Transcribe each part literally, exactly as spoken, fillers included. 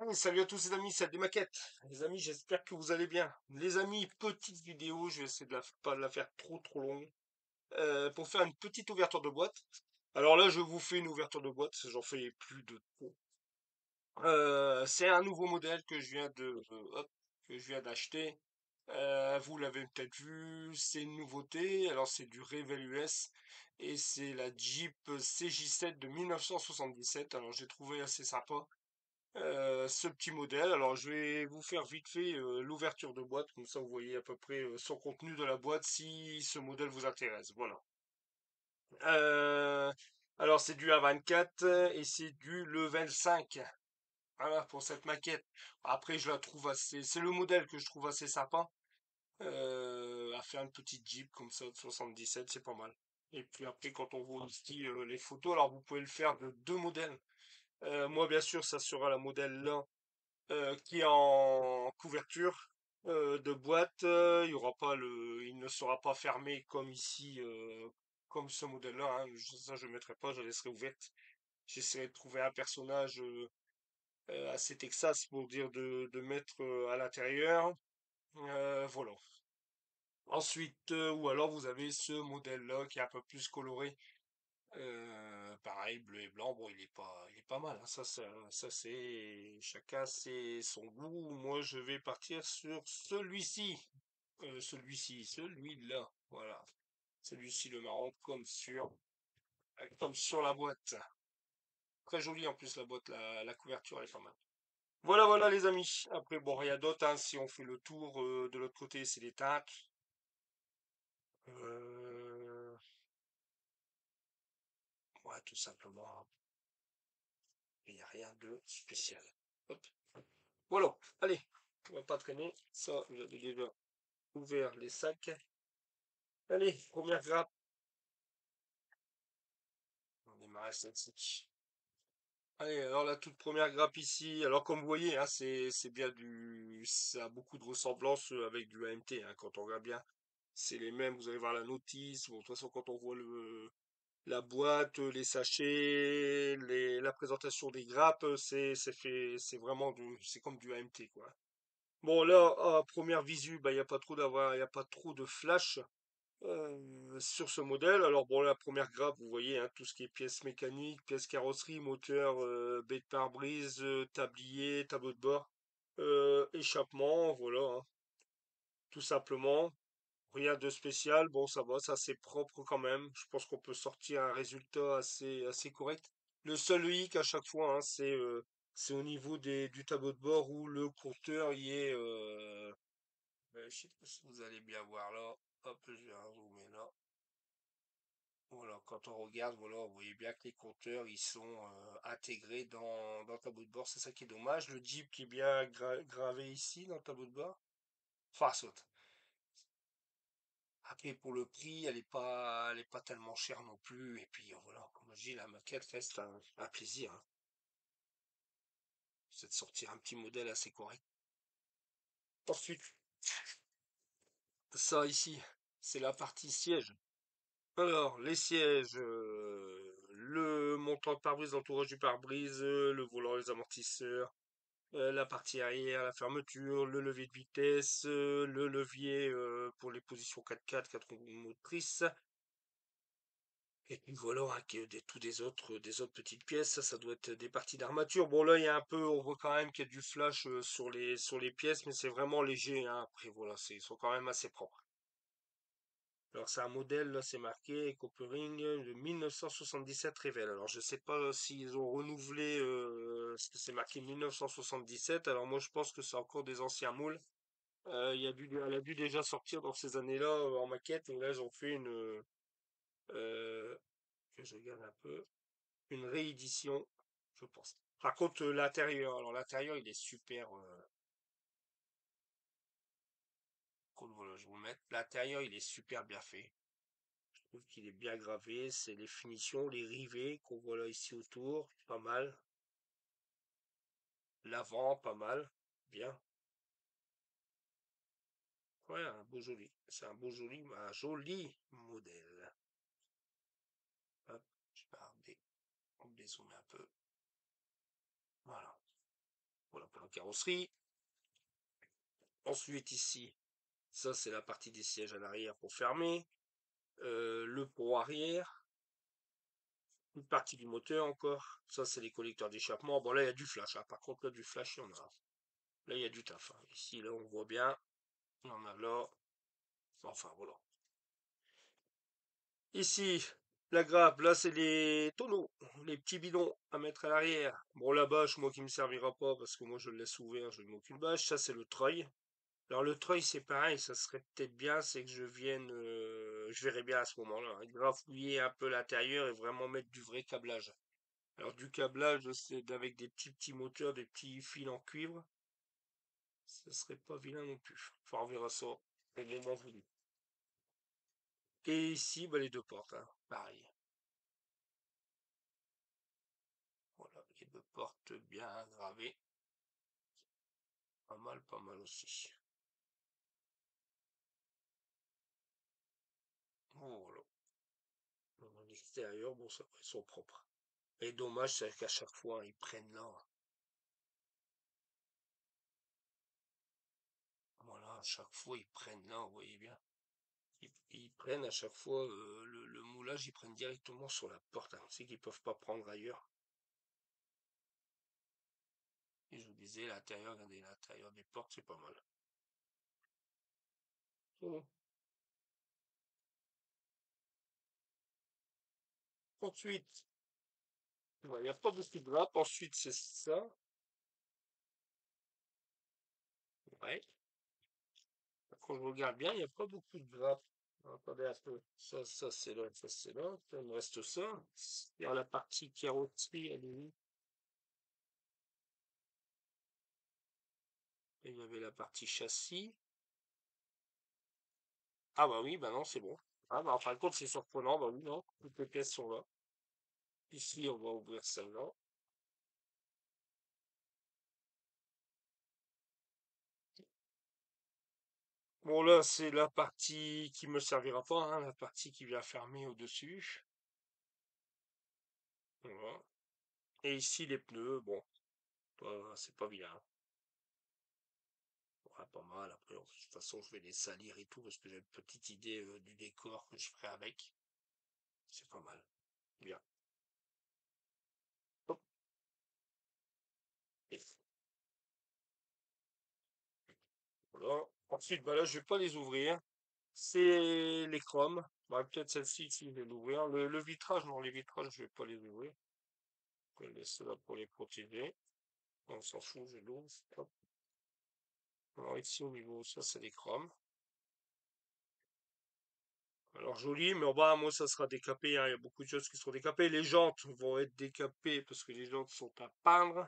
Hey, salut à tous les amis, c'est des maquettes. Les amis, j'espère que vous allez bien. Les amis, petite vidéo, je vais essayer de la, pas de la faire trop trop longue, euh, pour faire une petite ouverture de boîte. Alors là, je vous fais une ouverture de boîte, j'en fais plus de trop. Euh, c'est un nouveau modèle que je viens de, euh, hop, que je viens d'acheter. Euh, vous l'avez peut-être vu, c'est une nouveauté. Alors c'est du Revel U S et c'est la Jeep C J sept de mille neuf cent soixante-dix-sept. Alors j'ai trouvé assez sympa. Euh, ce petit modèle. Alors, je vais vous faire vite fait euh, l'ouverture de boîte, comme ça vous voyez à peu près euh, son contenu de la boîte si ce modèle vous intéresse. Voilà. Euh, alors, c'est du A vingt-quatre et c'est du level cinq. Voilà pour cette maquette. Après, je la trouve assez. C'est le modèle que je trouve assez sympa. Euh, à faire une petite Jeep comme ça de soixante-dix-sept, c'est pas mal. Et puis après, quand on voit aussi euh, les photos, alors vous pouvez le faire de deux modèles. Euh, moi, bien sûr, ça sera la modèle là euh, qui est en couverture euh, de boîte. Euh, il y aura pas le, il ne sera pas fermé comme ici, euh, comme ce modèle-là. Hein. Je- Ça, je ne mettrai pas, je la laisserai ouverte. J'essaierai de trouver un personnage euh, euh, assez Texas pour dire de, de mettre euh, à l'intérieur. Euh, voilà. Ensuite, euh, ou alors vous avez ce modèle-là qui est un peu plus coloré. Euh, pareil, bleu et blanc, bon, il est pas, il est pas mal, hein. Ça, ça, ça c'est chacun c'est son goût. Moi, je vais partir sur celui-ci, Euh, celui-ci, celui-là, voilà. Celui-ci, le marron, comme sur, euh, comme sur la boîte. Très joli en plus la boîte, la, la couverture elle est pas mal. Voilà, voilà les amis. Après, bon, rien d'autre, hein. Si on fait le tour euh, de l'autre côté, c'est les teintes. Euh, ouais, tout simplement. Il n'y a rien de spécial. Hop. Voilà, allez, on va pas traîner. Ça, j'avais déjà ouvert les sacs. Allez, première grappe. On démarre celle-ci. Allez, alors la toute première grappe ici. Alors comme vous voyez, hein, c'est c'est bien du, ça a beaucoup de ressemblances euh, avec du A M T. Hein, quand on regarde bien, c'est les mêmes. Vous allez voir la notice. Bon, de toute façon, quand on voit le la boîte, euh, les sachets, les la présentation des grappes, euh, c'est c'est fait, c'est vraiment du, c'est comme du A M T quoi. Bon là, à première visu, bah il y a pas trop d'avoir, il y a pas trop de flash. Euh, sur ce modèle. Alors bon, la première grappe, vous voyez, hein, tout ce qui est pièces mécaniques, pièces carrosserie, moteur, euh, baie de pare-brise, euh, tablier, tableau de bord, euh, échappement, voilà, hein, tout simplement. Rien de spécial. Bon, ça va, ça c'est propre quand même. Je pense qu'on peut sortir un résultat assez assez correct. Le seul hic à chaque fois, hein, c'est euh, c'est au niveau des, du tableau de bord où le compteur y est. Euh, euh, je sais pas si vous allez bien voir là. Hop, je vais zoomer là. Voilà, quand on regarde, voilà, vous voyez bien que les compteurs, ils sont euh, intégrés dans, dans le tableau de bord. C'est ça qui est dommage. Le Jeep qui est bien gra- gravé ici dans le tableau de bord. Enfin, saute. Après, pour le prix, elle est pas, elle est pas tellement chère non plus. Et puis, euh, voilà, comme je dis, la maquette reste un, un plaisir. Hein. C'est de sortir un petit modèle assez correct. Ensuite, ça ici, c'est la partie siège. Alors, les sièges, euh, le montant de pare-brise, l'entourage du pare-brise, euh, le volant, les amortisseurs, euh, la partie arrière, la fermeture, le levier de vitesse, euh, le levier euh, pour les positions quatre-quatre, quatre roues motrices, et puis voilà, hein, que des, tous des autres, des autres petites pièces. Ça, ça doit être des parties d'armature. Bon, là, il y a un peu, on voit quand même qu'il y a du flash euh, sur les, sur les pièces, mais c'est vraiment léger, hein. Après, voilà, c'est, ils sont quand même assez propres. Alors, c'est un modèle, là, c'est marqué Coopering de mille neuf cent soixante-dix-sept Revell. Alors, je sais pas s'ils ont renouvelé, euh, parce que c'est marqué mille neuf cent soixante-dix-sept. Alors, moi, je pense que c'est encore des anciens moules. Euh, il y a dû, elle a dû déjà sortir dans ces années-là euh, en maquette. Et là, ils ont fait une, euh, que je regarde un peu, une réédition, je pense. Par contre, euh, l'intérieur, alors l'intérieur, il est super. Euh, cool, voilà, je vais vous le mettre. L'intérieur, il est super bien fait. Je trouve qu'il est bien gravé. C'est les finitions, les rivets qu'on voit là ici autour, pas mal. L'avant, pas mal, bien. Ouais, un beau joli. C'est un beau joli, un joli modèle. Hop, je vais regarder, on dézoome un peu. Voilà. Voilà pour la carrosserie. Ensuite, ici, ça c'est la partie des sièges à l'arrière pour fermer. Euh, le pont arrière. Une partie du moteur encore. Ça, c'est les collecteurs d'échappement. Bon, là, il y a du flash, hein. Par contre, là, du flash, il y en a. Là, il y a du taf, hein. Ici, là, on voit bien. Il y en a là. Enfin, voilà. Ici, la grappe, là, c'est les tonneaux, les petits bidons à mettre à l'arrière. Bon, la bâche, moi, qui me servira pas parce que moi, je le laisse ouvert, je ne m'occupe bâche. Ça, c'est le treuil. Alors, le treuil, c'est pareil. Ça serait peut-être bien, c'est que je vienne, euh, je verrai bien à ce moment-là, hein, grafouiller un peu l'intérieur et vraiment mettre du vrai câblage. Alors, du câblage, c'est avec des petits petits moteurs, des petits fils en cuivre. Ce serait pas vilain non plus. Enfin, on verra ça au moment voulu. Et ici, bah, les deux portes, hein, pareil. Voilà, les deux portes bien gravées. Pas mal, pas mal aussi. Voilà. À l'extérieur, bon, ça, ils sont propres. Et dommage, c'est qu'à chaque fois, ils prennent là. Voilà, à chaque fois, ils prennent là, vous voyez bien. Ils, ils prennent à chaque fois euh, le, le moulage, ils prennent directement sur la porte, hein. C'est qu'ils peuvent pas prendre ailleurs. Et je vous disais, l'intérieur, regardez, l'intérieur des portes, c'est pas mal. Bon. Ensuite, ouais, il n'y a pas beaucoup de grappes. Ensuite, c'est ça. Ouais. Quand je regarde bien, il n'y a pas beaucoup de grappes. Attendez un peu. Ça, ça, c'est là, ça, c'est là. Il me reste ça. Il y a la partie carrosserie, elle est où? Et il y avait la partie châssis. Ah bah oui, bah non, c'est bon. Ah bah en fin de compte, c'est surprenant. Bah oui, non. Toutes les pièces sont là. Ici, on va ouvrir celle-là. Bon, là, c'est la partie qui me servira pas, hein, la partie qui vient fermer au-dessus. Voilà. Et ici, les pneus, bon, bah, c'est pas bien. Ouais, pas mal. Après, de toute façon, je vais les salir et tout parce que j'ai une petite idée euh, du décor que je ferai avec. C'est pas mal. Bien. Hop. Et voilà. Ensuite, bah là, je vais pas les ouvrir. C'est les chromes. Bah, peut-être celle-ci, si je vais l'ouvrir. Le, le vitrage, non, les vitrages, je vais pas les ouvrir. Je vais laisser là pour les protéger. On s'en fout, je l'ouvre. Hop. Alors ici, au niveau, ça, c'est les chromes. Alors joli, mais en bas, moi, ça sera décapé, hein. Il y a beaucoup de choses qui seront décapées. Les jantes vont être décapées parce que les jantes sont à peindre.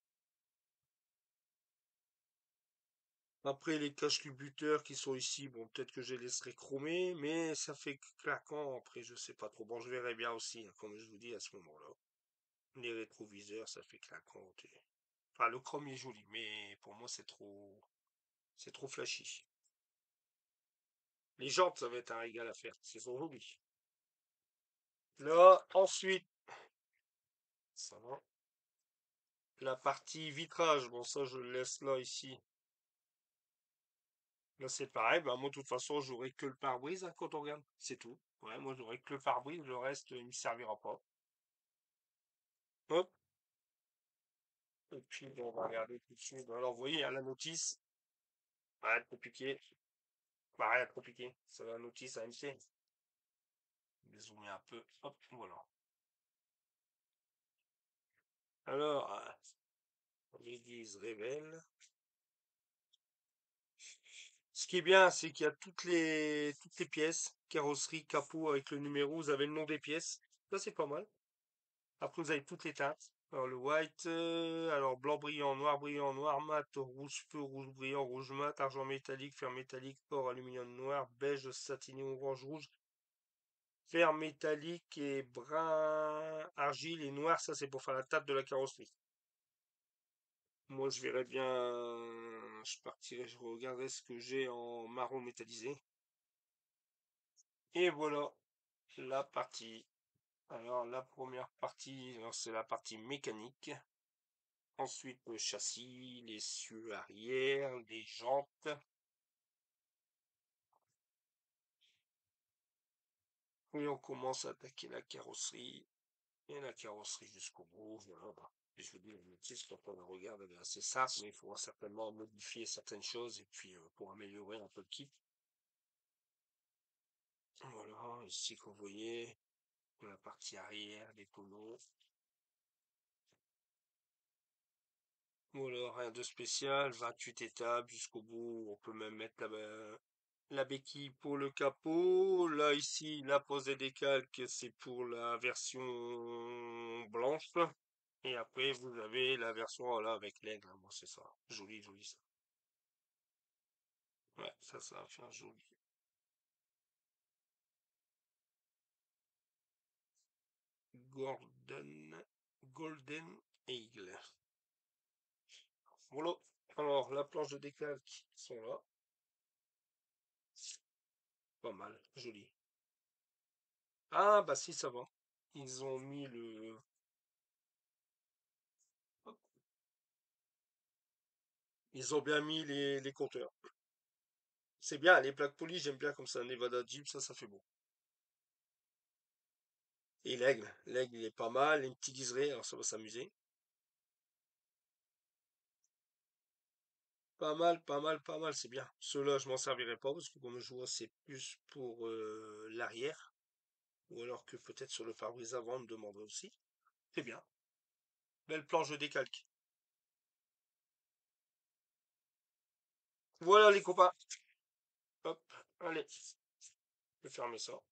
Après, les caches-culbuteurs qui sont ici, bon, peut-être que je les laisserai chromer, mais ça fait claquant. Après, je sais pas trop. Bon, je verrai bien aussi, hein, comme je vous dis à ce moment-là. Les rétroviseurs, ça fait claquant. et- Enfin, le chrome est joli, mais pour moi, c'est trop, c'est trop flashy. Les jantes, ça va être un régal à faire. C'est sont jolies. Là, ensuite, ça va. La partie vitrage, bon, ça, je le laisse là, ici. Là, c'est pareil. Bah, moi, de toute façon, j'aurai que le pare-brise, hein, quand on regarde. C'est tout. Ouais, moi, j'aurai que le pare-brise. Le reste, il me servira pas. Hop. Et puis, bon, on va regarder tout de suite. Alors, vous voyez, hein, la notice. Arrête de piquer. Bah, arrête de piquer. C'est la notice A M C. Je vais zoomer un peu. Hop, voilà. Alors, euh, l'église révèle. Ce qui est bien, c'est qu'il y a toutes les, toutes les pièces. Carrosserie, capot avec le numéro. Vous avez le nom des pièces. Ça, c'est pas mal. Après, vous avez toutes les teintes. Alors, le white, euh, alors blanc brillant, noir brillant, noir mat, rouge feu, rouge brillant, rouge mat, argent métallique, fer métallique, or, aluminium noir, beige, satiné, orange rouge, fer métallique et brun, argile et noir. Ça, c'est pour faire la table de la carrosserie. Moi, je verrais bien, je partirais, je regarderai ce que j'ai en marron métallisé. Et voilà la partie. Alors, la première partie, alors, c'est la partie mécanique. Ensuite, le châssis, les cieux arrière, les jantes. Et on commence à attaquer la carrosserie. Et la carrosserie jusqu'au bout. Voilà. Bah, et je vous dis, la notice, quand on la regarde, elle est assez simple, mais il faudra certainement modifier certaines choses et puis euh, pour améliorer un peu le kit. Voilà, ici que vous voyez, la partie arrière, les tonneaux. Voilà, rien de spécial, vingt-huit étapes jusqu'au bout. On peut même mettre la, la béquille pour le capot. Là, ici, la pose des décalques, c'est pour la version blanche. Et après, vous avez la version, voilà, avec l'aigle, hein. Bon, c'est ça. Joli, joli, ça. Ouais, ça, ça va faire joli. Golden, Golden Eagle. Voilà. Alors, la planche de décalque sont là. Pas mal, joli. Ah, bah si, ça va. Ils ont mis le... Hop. Ils ont bien mis les, les compteurs. C'est bien, les plaques polies, j'aime bien comme ça. Nevada Jeep, ça, ça fait beau. Et l'aigle, l'aigle, il est pas mal. Les petits liserés, alors ça va s'amuser. Pas mal, pas mal, pas mal, c'est bien. Ceux-là, je m'en servirai pas parce que comme je vois, c'est plus pour euh, l'arrière. Ou alors que peut-être sur le pare-brise avant, on me demanderait aussi. C'est bien. Belle planche de décalque. Voilà les copains. Hop, allez, je vais fermer ça.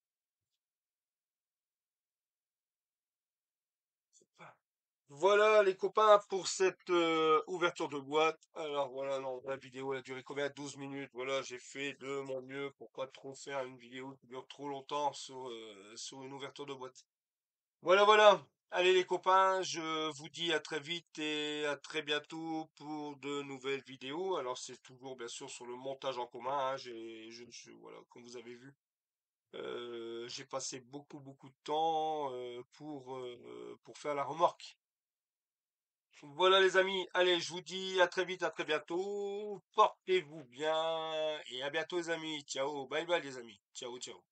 Voilà les copains pour cette euh, ouverture de boîte. Alors voilà, non, la vidéo elle a duré combien? Douze minutes. Voilà, j'ai fait de mon mieux pour pas trop faire une vidéo qui dure trop longtemps sur, euh, sur une ouverture de boîte. Voilà, voilà. Allez les copains, je vous dis à très vite et à très bientôt pour de nouvelles vidéos. Alors c'est toujours bien sûr sur le montage en commun, hein. J'ai, je, je- voilà, comme vous avez vu, euh, j'ai passé beaucoup beaucoup de temps euh, pour euh, pour faire la remorque. Voilà les amis, allez, je vous dis à très vite, à très bientôt. Portez-vous bien et à bientôt les amis. Ciao, bye bye les amis. Ciao, ciao.